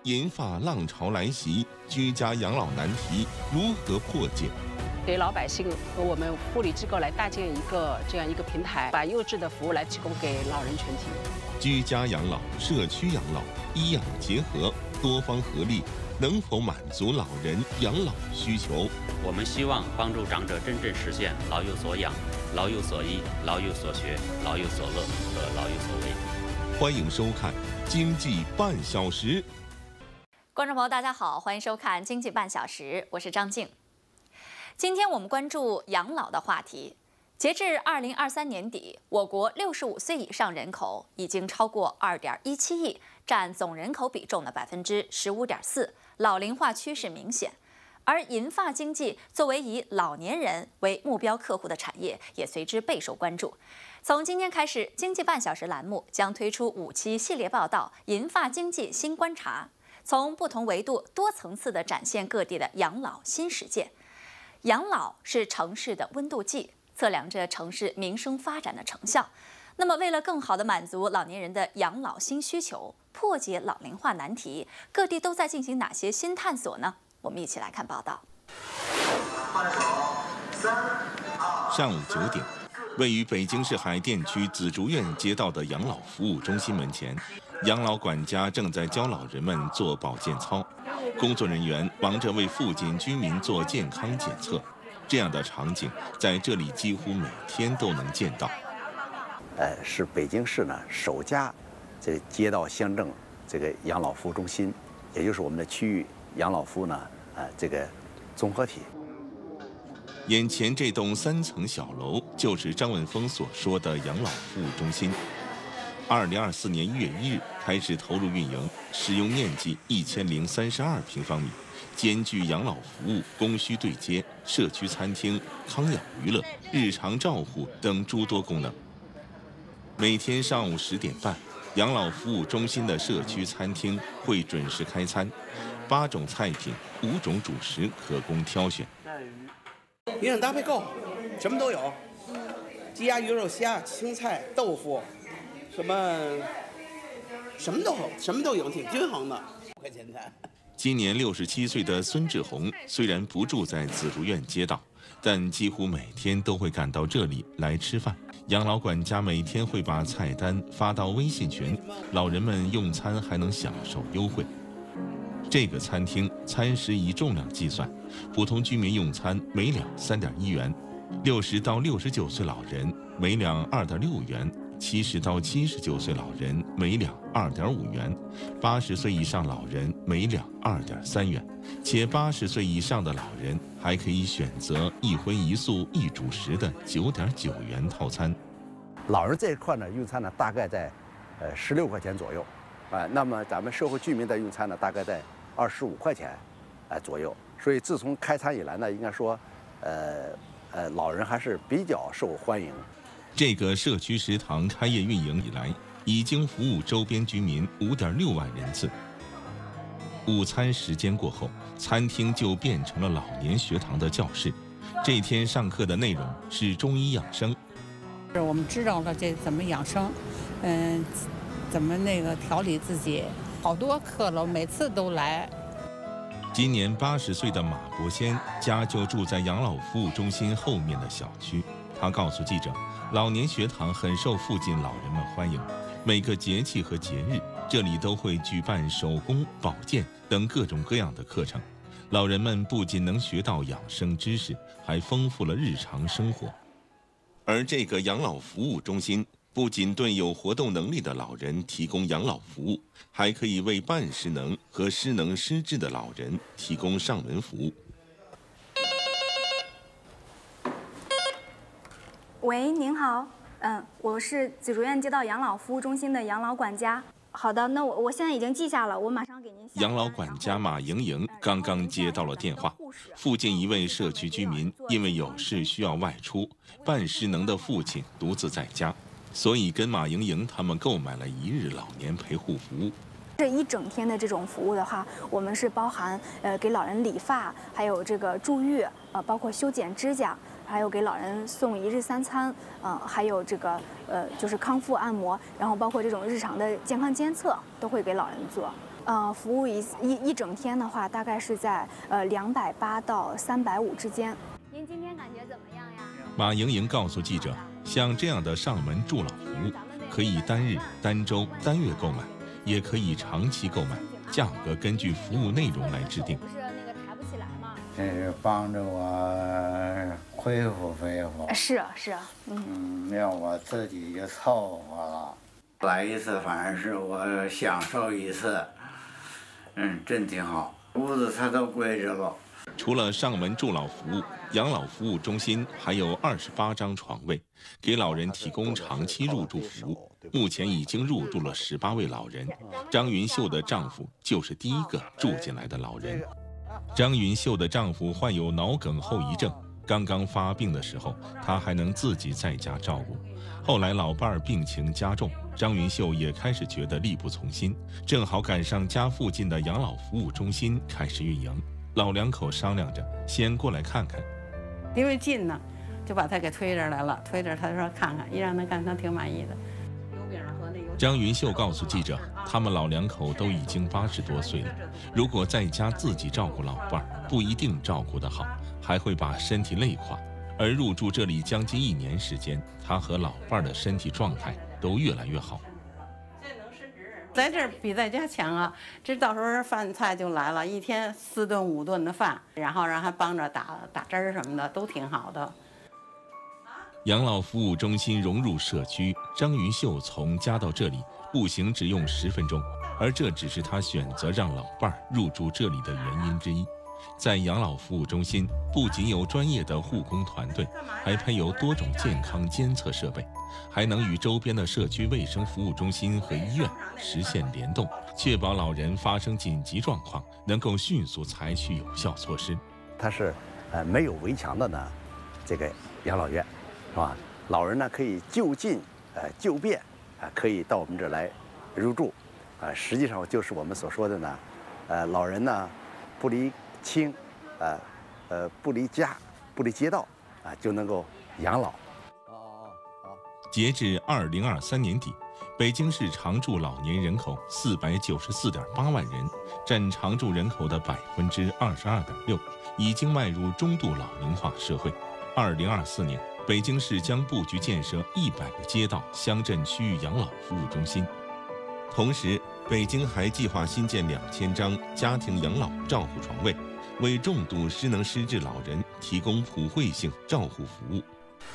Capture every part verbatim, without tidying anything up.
银发浪潮来袭，居家养老难题如何破解？ 给老百姓和我们护理机构来搭建一个这样一个平台，把优质的服务来提供给老人群体。 居家养老、社区养老、医养结合，多方合力，能否满足老人养老需求？ 我们希望帮助长者真正实现老有所养、老有所依、老有所学、老有所乐和老有所为。 欢迎收看《经济半小时》。 观众朋友，大家好，欢迎收看《经济半小时》，我是张静。今天我们关注养老的话题。截至二零二三年底，我国六十五岁以上人口已经超过二点一七亿，占总人口比重的百分之十五点四，老龄化趋势明显。而银发经济作为以老年人为目标客户的产业，也随之备受关注。从今天开始，《经济半小时》栏目将推出五期系列报道《银发经济新观察》，从不同维度、多层次地展现各地的养老新实践。养老是城市的温度计，测量着城市民生发展的成效。那么，为了更好地满足老年人的养老新需求，破解老龄化难题，各地都在进行哪些新探索呢？我们一起来看报道。 上午九点，位于北京市海淀区紫竹院街道的养老服务中心门前，养老管家正在教老人们做保健操。工作人员忙着为附近居民做健康检测，这样的场景在这里几乎每天都能见到。 呃，是北京市呢首家这街道乡镇这个养老服务中心，也就是我们的区域养老服务呢呃这个综合体。 眼前这栋三层小楼就是张文峰所说的养老服务中心。二零二四年一月一日开始投入运营，使用面积一千零三十二平方米，兼具养老服务、供需对接、社区餐厅、康养娱乐、日常照护等诸多功能。每天上午十点半，养老服务中心的社区餐厅会准时开餐，八种菜品、五种主食可供挑选。 营养搭配够，什么都有，鸡鸭鱼肉虾、青菜、豆腐。什么什么都好，什么都有，挺均衡的。块钱的。 今年六十七岁的孙志红虽然不住在紫竹院街道，但几乎每天都会赶到这里来吃饭。养老管家每天会把菜单发到微信群，老人们用餐还能享受优惠。这个餐厅餐食以重量计算，普通居民用餐每两三点一元，六十到六十九岁老人每两二点六元。七十到七十九岁老人每两二点五元，八十岁以上老人每两二点三元，且八十岁以上的老人还可以选择一荤一素一主食的九点九元套餐。 老人这一块呢，用餐呢大概在呃十六块钱左右，啊、呃，那么咱们社会居民的用餐呢大概在二十五块钱，呃左右。所以自从开餐以来呢，应该说，呃呃，老人还是比较受欢迎。 这个社区食堂开业运营以来，已经服务周边居民五点六万人次。午餐时间过后，餐厅就变成了老年学堂的教室。这天上课的内容是中医养生。 是我们知道了这怎么养生，嗯，怎么那个调理自己，好多课了，每次都来。 今年八十岁的马伯先家就住在养老服务中心后面的小区。他告诉记者，老年学堂很受附近老人们欢迎，每个节气和节日，这里都会举办手工、保健等各种各样的课程。老人们不仅能学到养生知识，还丰富了日常生活。而这个养老服务中心不仅对有活动能力的老人提供养老服务，还可以为半失能和失能失智的老人提供上门服务。 喂，您好，嗯，我是紫竹院街道养老服务中心的养老管家。好的，那我我现在已经记下了，我马上给您下。 养老管家马莹莹刚刚接到了电话，附近一位社区居民因为有事需要外出，半失能的父亲独自在家，所以跟马莹莹他们购买了一日老年陪护服务。 这一整天的这种服务的话，我们是包含呃给老人理发，还有这个助浴，呃包括修剪指甲，还有给老人送一日三餐，呃还有这个呃就是康复按摩，然后包括这种日常的健康监测都会给老人做。 呃，服务一一一整天的话，大概是在呃两百八到三百五之间。 您今天感觉怎么样呀？ 马莹莹告诉记者，像这样的上门助老服务，可以单日、单周、单月购买，也可以长期购买，价格根据服务内容来制定。 不是那个抬不起来吗？ 这是帮着我恢复恢复。 是啊，是啊，嗯， 嗯，让我自己就凑合了。来一次，反正是我享受一次。嗯，真挺好，屋子它都归置了。 除了上门助老服务，养老服务中心还有二十八张床位，给老人提供长期入住服务。目前已经入住了十八位老人。张云秀的丈夫就是第一个住进来的老人。张云秀的丈夫患有脑梗后遗症，刚刚发病的时候，他还能自己在家照顾。后来老伴儿病情加重，张云秀也开始觉得力不从心，正好赶上家附近的养老服务中心开始运营。老两口商量着，先过来看看。 因为近呢，就把他给推这儿来了。推这儿，他说看看，一让他看，他挺满意的。 张云秀告诉记者，他们老两口都已经八十多岁了，如果在家自己照顾老伴儿，不一定照顾得好，还会把身体累垮。而入住这里将近一年时间，他和老伴儿的身体状态都越来越好。 在这儿比在家强啊！这到时候饭菜就来了，一天四顿五顿的饭，然后让他帮着打打针儿什么的，都挺好的。 养老服务中心融入社区，张云秀从家到这里步行只用十分钟，而这只是他选择让老伴儿入住这里的原因之一。在养老服务中心，不仅有专业的护工团队，还配有多种健康监测设备，还能与周边的社区卫生服务中心和医院实现联动，确保老人发生紧急状况能够迅速采取有效措施。 它是呃没有围墙的呢，这个养老院，是吧？老人呢可以就近呃就便啊、呃，可以到我们这儿来入住，啊、呃，实际上就是我们所说的呢，呃，老人呢不离亲，呃呃不离家，不离街道啊、呃，就能够养老。 截至二零二三年底，北京市常住老年人口四百九十四点八万人，占常住人口的百分之二十二点六，已经迈入中度老龄化社会。二零二四年，北京市将布局建设一百个街道、乡镇区域养老服务中心。同时，北京还计划新建两千张家庭养老照护床位，为重度失能失智老人提供普惠性照护服务。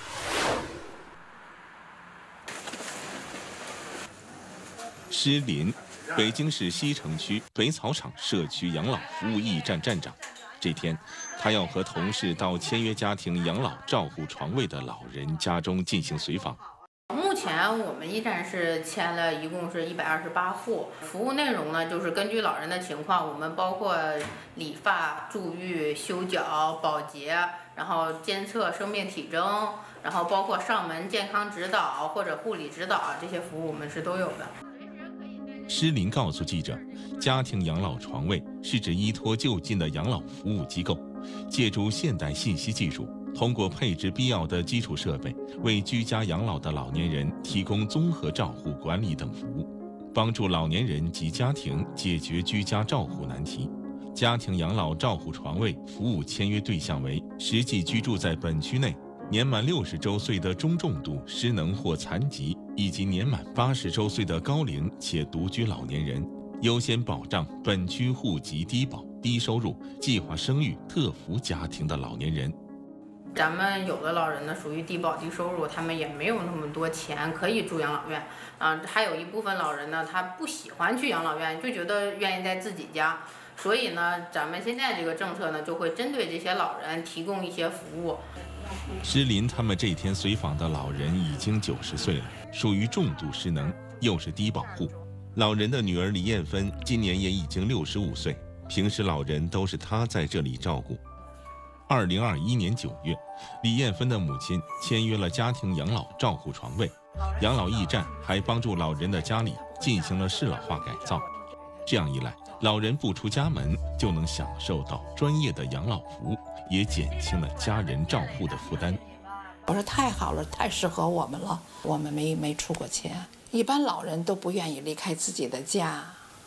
施林，北京市西城区北草场社区养老服务驿站站长。这天，他要和同事到签约家庭养老照护床位的老人家中进行随访。 目前我们驿站是签了一共是一百二十八户，服务内容呢就是根据老人的情况，我们包括理发、注浴、修脚、保洁，然后监测生命体征，然后包括上门健康指导或者护理指导，这些服务我们是都有的。 施林告诉记者，家庭养老床位是指依托就近的养老服务机构，借助现代信息技术，通过配置必要的基础设备，为居家养老的老年人提供综合照护管理等服务，帮助老年人及家庭解决居家照护难题。家庭养老照护床位服务签约对象为实际居住在本区内年满六十周岁的中重度失能或残疾，以及年满八十周岁的高龄且独居老年人，优先保障本区户籍低保、低收入、计划生育特福家庭的老年人。 咱们有的老人呢属于低保低收入，他们也没有那么多钱可以住养老院啊。还有一部分老人呢，他不喜欢去养老院，就觉得愿意在自己家。所以呢，咱们现在这个政策呢，就会针对这些老人提供一些服务。 施林他们这天随访的老人已经九十岁了，属于重度失能，又是低保户。老人的女儿李艳芬今年也已经六十五岁，平时老人都是她在这里照顾。二零二一年九月，李艳芬的母亲签约了家庭养老照护床位，养老驿站还帮助老人的家里进行了适老化改造。这样一来，老人不出家门就能享受到专业的养老服务，也减轻了家人照护的负担。 我说太好了，太适合我们了。我们没没出过钱，一般老人都不愿意离开自己的家，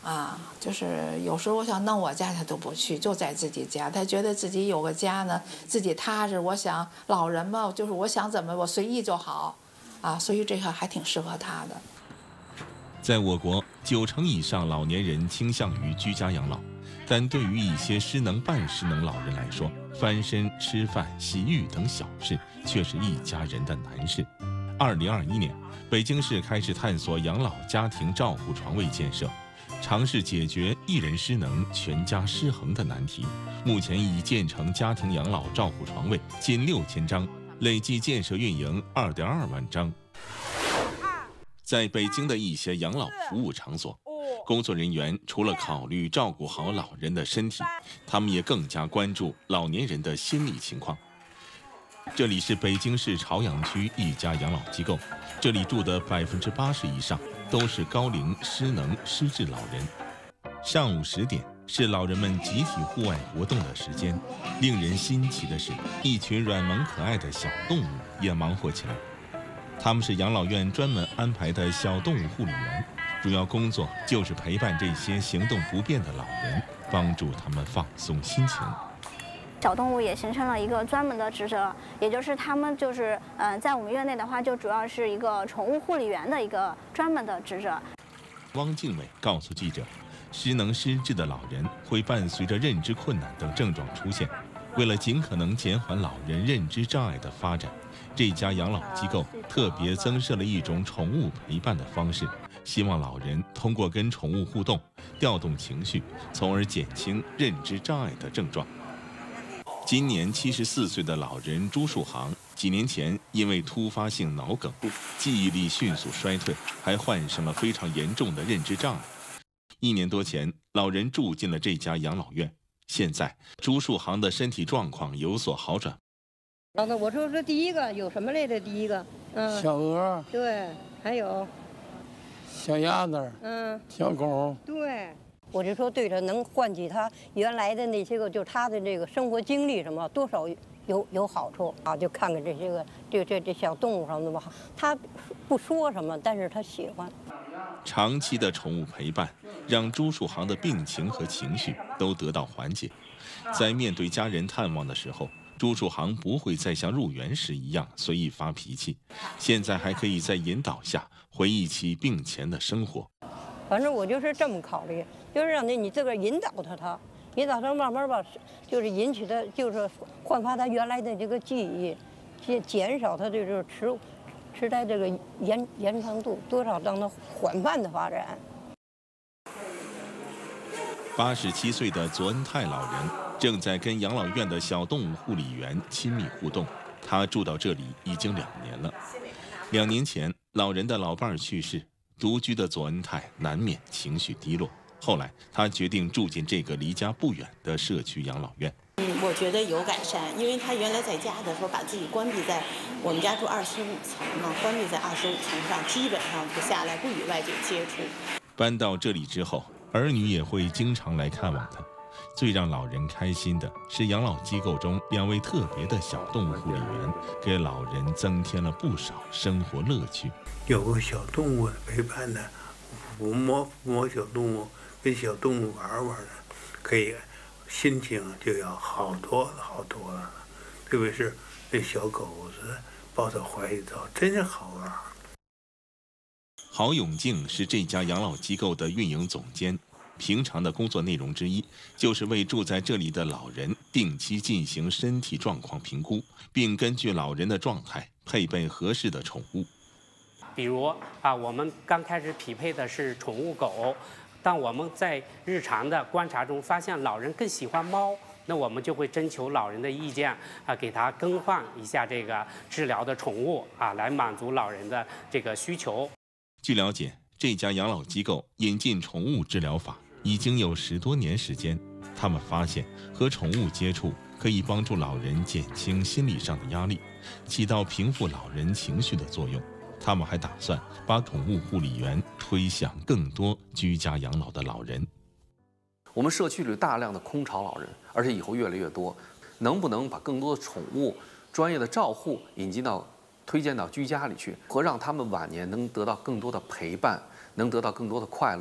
啊，就是有时候我想，那我家他都不去，就在自己家，他觉得自己有个家呢，自己踏实。我想老人嘛，就是我想怎么我随意就好，啊，所以这个还挺适合他的。 在我国，九成以上老年人倾向于居家养老，但对于一些失能半失能老人来说，翻身、吃饭、洗浴等小事却是一家人的难事。二零二一年，北京市开始探索养老家庭照护床位建设，尝试解决一人失能、全家失衡的难题。目前已建成家庭养老照护床位近六千张，累计建设运营二点二万张。在北京的一些养老服务场所，工作人员除了考虑照顾好老人的身体，他们也更加关注老年人的心理情况。这里是北京市朝阳区一家养老机构，这里住的百分之八十以上都是高龄失能失智老人。上午十点是老人们集体户外活动的时间，令人新奇的是，一群软萌可爱的小动物也忙活起来。他们是养老院专门安排的小动物护理员，主要工作就是陪伴这些行动不便的老人，帮助他们放松心情。 小动物也形成了一个专门的职责，也就是他们就是呃，在我们院内的话，就主要是一个宠物护理员的一个专门的职责。 汪静美告诉记者，失能失智的老人会伴随着认知困难等症状出现，为了尽可能减缓老人认知障碍的发展，这家养老机构特别增设了一种宠物陪伴的方式，希望老人通过跟宠物互动，调动情绪，从而减轻认知障碍的症状。今年七十四岁的老人朱树航，几年前因为突发性脑梗，记忆力迅速衰退，还患上了非常严重的认知障碍。一年多前，老人住进了这家养老院。现在，朱树航的身体状况有所好转。 老子我说这第一个有什么来着？第一个，嗯， 小鹅， 对，还有小鸭子， 嗯， 小狗， 对。我就说，对他能唤起他原来的那些个，就他的这个生活经历什么，多少有有好处啊！就看看这些个，这这这小动物什么的吧，他不说什么，但是他喜欢。 长期的宠物陪伴，让朱树航的病情和情绪都得到缓解。在面对家人探望的时候，朱树航不会再像入园时一样随意发脾气，现在还可以在引导下回忆起病前的生活。 反正我就是这么考虑，就是让你你自个儿引导他，他引导他慢慢吧，就是引起他，就是焕发他原来的这个记忆，减减少他这个痴痴呆这个延延长度，多少让他缓慢的发展。 八十七岁的左恩泰老人正在跟养老院的小动物护理员亲密互动，他住到这里已经两年了。两年前，老人的老伴儿去世。独居的左恩泰难免情绪低落，后来他决定住进这个离家不远的社区养老院。 嗯，我觉得有改善，因为他原来在家的时候把自己关闭在我们家住二十五层嘛，关闭在二十五层上，基本上不下来，不与外界接触。 搬到这里之后，儿女也会经常来看望他。最让老人开心的是，养老机构中两位特别的小动物护理员，给老人增添了不少生活乐趣。 有个小动物陪伴的，抚摸抚摸小动物，跟小动物玩玩的，可以心情就要好多了好多了。特别是那小狗子抱到怀里头，真是好玩。 郝永静是这家养老机构的运营总监。平常的工作内容之一，就是为住在这里的老人定期进行身体状况评估，并根据老人的状态配备合适的宠物。 比如啊，我们刚开始匹配的是宠物狗，当我们在日常的观察中发现老人更喜欢猫，那我们就会征求老人的意见啊，给他更换一下这个治疗的宠物啊，来满足老人的这个需求。 据了解，这家养老机构引进宠物治疗法已经有十多年时间，他们发现和宠物接触可以帮助老人减轻心理上的压力，起到平复老人情绪的作用。他们还打算把宠物护理员推向更多居家养老的老人。 我们社区里大量的空巢老人，而且以后越来越多，能不能把更多的宠物专业的照护引进到推荐到居家里去，和让他们晚年能得到更多的陪伴，能得到更多的快乐。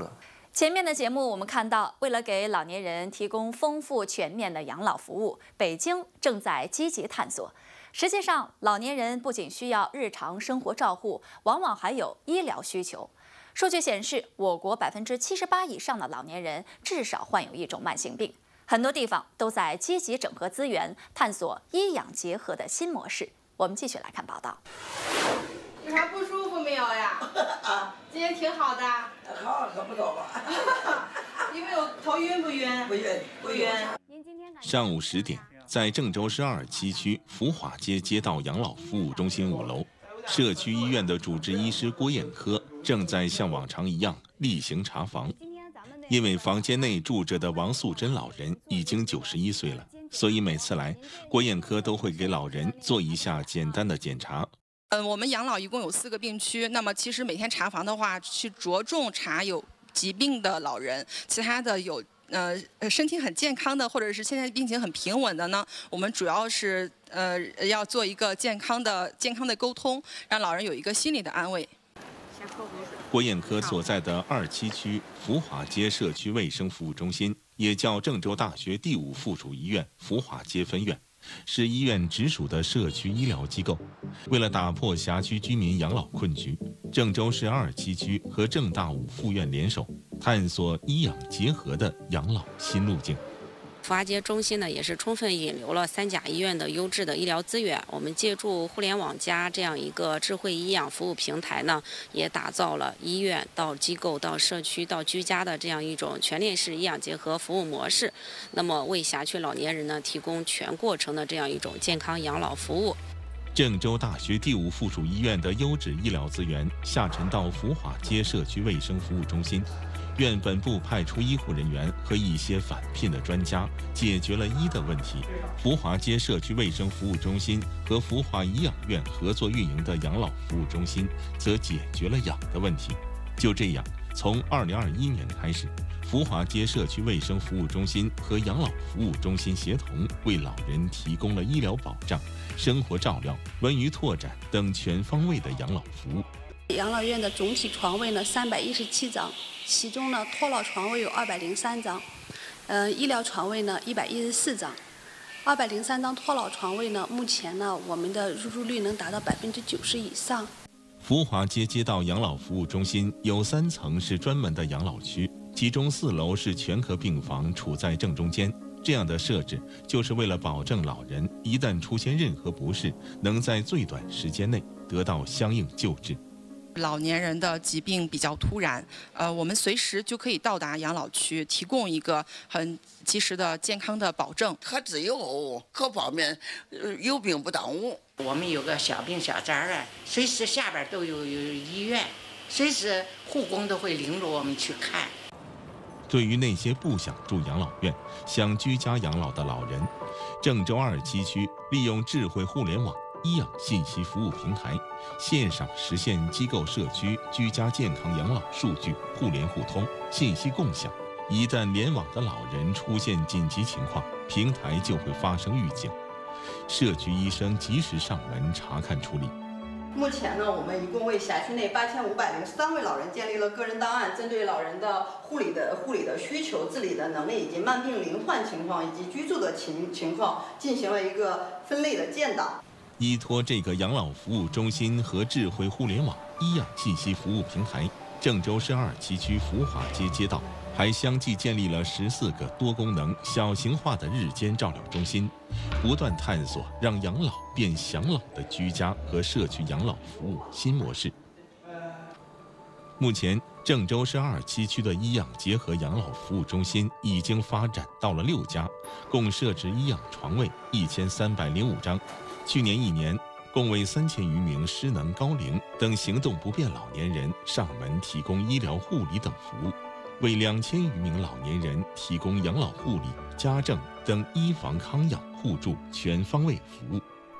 前面的节目我们看到，为了给老年人提供丰富全面的养老服务，北京正在积极探索。实际上，老年人不仅需要日常生活照护，往往还有医疗需求。数据显示，我国百分之七十八以上的老年人至少患有一种慢性病。很多地方都在积极整合资源，探索医养结合的新模式。我们继续来看报道。 有啥不舒服没有呀？啊，今天挺好的。 好，可不多吧。 有没有头晕不晕？ 不晕，不晕。 上午十点，在郑州市二七区福华街街道养老服务中心五楼，社区医院的主治医师郭艳科正在像往常一样例行查房。因为房间内住着的王素珍老人已经九十一岁了，所以每次来，郭艳科都会给老人做一下简单的检查。 嗯，我们养老一共有四个病区，那么其实每天查房的话，去着重查有疾病的老人，其他的有呃身体很健康的，或者是现在病情很平稳的呢，我们主要是呃要做一个健康的健康的沟通，让老人有一个心理的安慰。 郭艳科所在的二七区福华街社区卫生服务中心，也叫郑州大学第五附属医院福华街分院，是医院直属的社区医疗机构。为了打破辖区居民养老困局，郑州市二七区和郑大五附院联手，探索医养结合的养老新路径。 福华街中心呢，也是充分引流了三甲医院的优质的医疗资源。我们借助互联网加这样一个智慧医养服务平台呢，也打造了医院到机构到社区到居家的这样一种全链式医养结合服务模式。那么为辖区老年人呢，提供全过程的这样一种健康养老服务。 郑州大学第五附属医院的优质医疗资源下沉到福华街社区卫生服务中心。院本部派出医护人员和一些返聘的专家，解决了医的问题。福华街社区卫生服务中心和福华颐养院合作运营的养老服务中心，则解决了养的问题。就这样，从二零二一年开始，福华街社区卫生服务中心和养老服务中心协同，为老人提供了医疗保障、生活照料、文娱拓展等全方位的养老服务。 养老院的总体床位呢三百一十七张，其中呢托老床位有二百零三张，呃医疗床位呢一百一十四张。二百零三张托老床位呢，目前呢我们的入住率能达到百分之九十以上。 福华街街道养老服务中心有三层是专门的养老区，其中四楼是全科病房，处在正中间。这样的设置就是为了保证老人一旦出现任何不适，能在最短时间内得到相应救治。 老年人的疾病比较突然，呃，我们随时就可以到达养老区，提供一个很及时的健康的保证。 可自由，各方面呃有病不耽误。 我们有个小病小灾啊，随时下边都有有医院，随时护工都会领着我们去看。 对于那些不想住养老院、想居家养老的老人，郑州二七区利用智慧互联网医养信息服务平台，线上实现机构社区居家健康养老数据互联互通、信息共享。一旦联网的老人出现紧急情况，平台就会发生预警，社区医生及时上门查看处理。 目前呢，我们一共为辖区内八千五百零三位老人建立了个人档案，针对老人的护理的护理的需求、自理的能力以及慢病罹患情况以及居住的情情况，进行了一个分类的建档。 依托这个养老服务中心和智慧互联网医养信息服务平台，郑州市二七区福华街街道还相继建立了十四个多功能、小型化的日间照料中心，不断探索让养老变享老的居家和社区养老服务新模式。目前，郑州市二七区的医养结合养老服务中心已经发展到了六家，共设置医养床位一千三百零五张。去年一年，共为三千余名失能、高龄等行动不便老年人上门提供医疗护理等服务，为两千余名老年人提供养老护理、家政等医防康养互助全方位服务。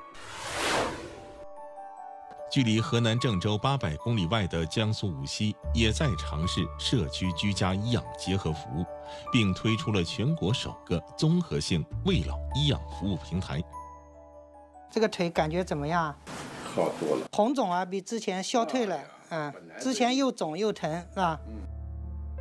距离河南郑州八百公里外的江苏无锡也在尝试社区居家医养结合服务，并推出了全国首个综合性慰老医养服务平台。 这个腿感觉怎么样？ 好多了， 红肿啊，比之前消退了。嗯，之前又肿又疼，是吧？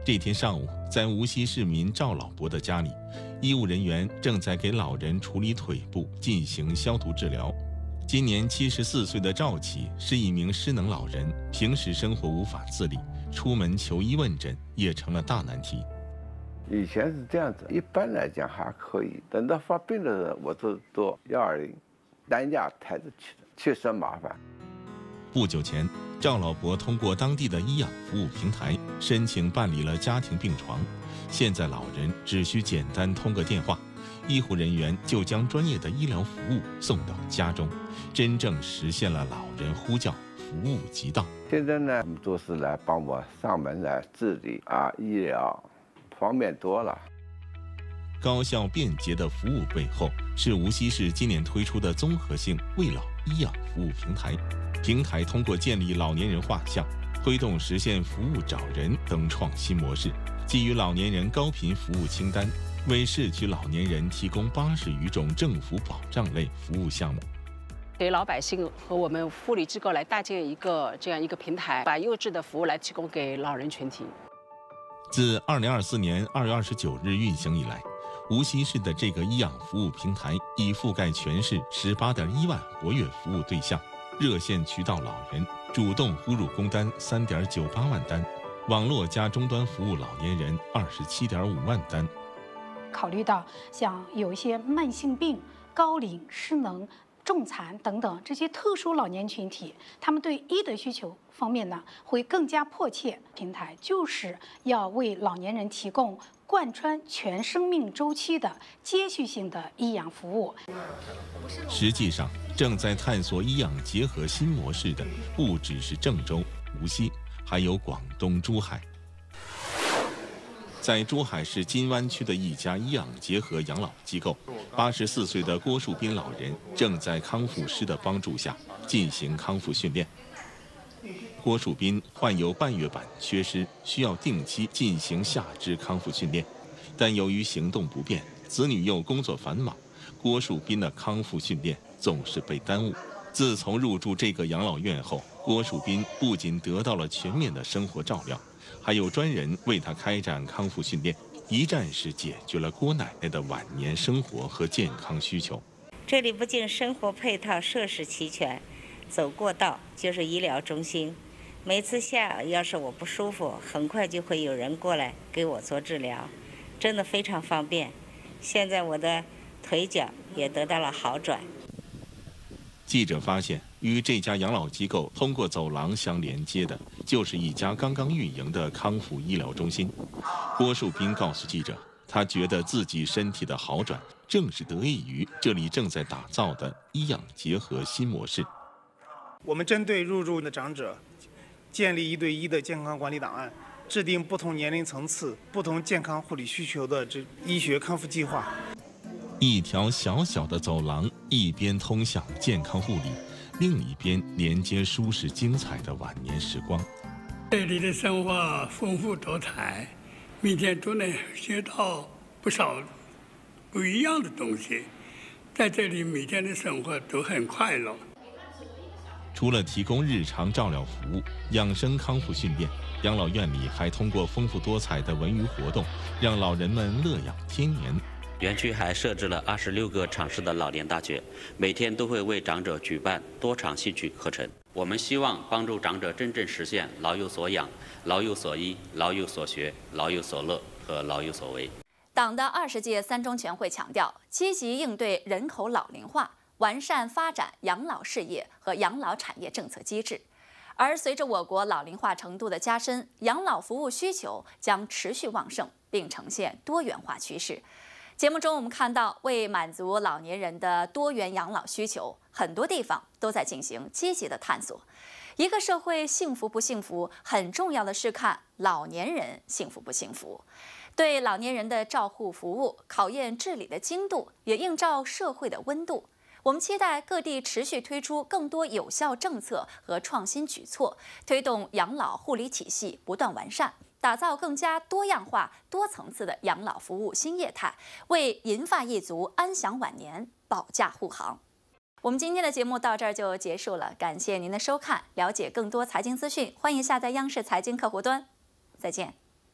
这天上午，在无锡市民赵老伯的家里，医务人员正在给老人处理腿部进行消毒治疗。今年七十四岁的赵启是一名失能老人，平时生活无法自理，出门求医问诊也成了大难题。 以前是这样子，一般来讲还可以，等到发病的时候，我都到幺二零担架抬着去的，确实麻烦。 不久前，赵老伯通过当地的医养服务平台申请办理了家庭病床，现在老人只需简单通个电话，医护人员就将专业的医疗服务送到家中，真正实现了老人呼叫服务即到。 现在呢，都是来帮我上门来治理啊，医疗方便多了。 高效便捷的服务背后，是无锡市今年推出的综合性慰老医养服务平台。平台通过建立老年人画像，推动实现服务找人等创新模式，基于老年人高频服务清单，为市区老年人提供八十余种政府保障类服务项目， 给老百姓和我们护理机构来搭建一个这样一个平台，把优质的服务来提供给老人群体。 自二零二四年二月二十九日运行以来，无锡市的这个医养服务平台已覆盖全市十八点一万活跃服务对象。热线渠道老人主动呼入工单三点九八万单，网络加终端服务老年人二十七点五万单。 考虑到像有一些慢性病、高龄、失能、重残等等这些特殊老年群体，他们对医的需求方面呢会更加迫切。平台就是要为老年人提供贯穿全生命周期的接续性的医养服务。 实际上，正在探索医养结合新模式的不只是郑州、无锡，还有广东珠海。在珠海市金湾区的一家医养结合养老机构，八十四岁的郭树斌老人正在康复师的帮助下进行康复训练。郭树斌患有半月板缺失，需要定期进行下肢康复训练，但由于行动不便，子女又工作繁忙，郭树斌的康复训练总是被耽误。自从入住这个养老院后，郭树斌不仅得到了全面的生活照料，还有专人为他开展康复训练，一站式解决了郭奶奶的晚年生活和健康需求。 这里不仅生活配套设施齐全，走过道就是医疗中心。每次下午要是我不舒服，很快就会有人过来给我做治疗，真的非常方便。现在我的腿脚也得到了好转。 记者发现，与这家养老机构通过走廊相连接的，就是一家刚刚运营的康复医疗中心。郭树斌告诉记者，他觉得自己身体的好转，正是得益于这里正在打造的医养结合新模式。 我们针对入住的长者，建立一对一的健康管理档案，制定不同年龄层次、不同健康护理需求的这医学康复计划。 一条小小的走廊，一边通向健康护理，另一边连接舒适精彩的晚年时光。 这里的生活丰富多彩，每天都能学到不少不一样的东西。在这里，每天的生活都很快乐。 除了提供日常照料服务、养生康复训练，养老院里还通过丰富多彩的文娱活动，让老人们乐养天年。 园区还设置了二十六个场式的老年大学，每天都会为长者举办多场戏曲课程。我们希望帮助长者真正实现老有所养、老有所依、老有所学、老有所乐和老有所为。 党的二十届三中全会强调，积极应对人口老龄化，完善发展养老事业和养老产业政策机制。而随着我国老龄化程度的加深，养老服务需求将持续旺盛，并呈现多元化趋势。节目中我们看到，为满足老年人的多元养老需求，很多地方都在进行积极的探索。一个社会幸福不幸福，很重要的是看老年人幸福不幸福。对老年人的照护服务，考验治理的精度，也映照社会的温度。我们期待各地持续推出更多有效政策和创新举措，推动养老护理体系不断完善，打造更加多样化、多层次的养老服务新业态，为银发一族安享晚年保驾护航。我们今天的节目到这儿就结束了，感谢您的收看。了解更多财经资讯，欢迎下载央视财经客户端。再见。